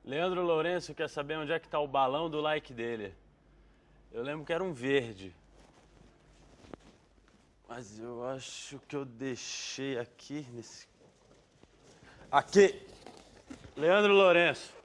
Leandro Lourenço quer saber onde é que tá o balão do like dele. Eu lembro que era um verde. Mas eu acho que eu deixei aqui nesse... Aqui! Leandro Lourenço.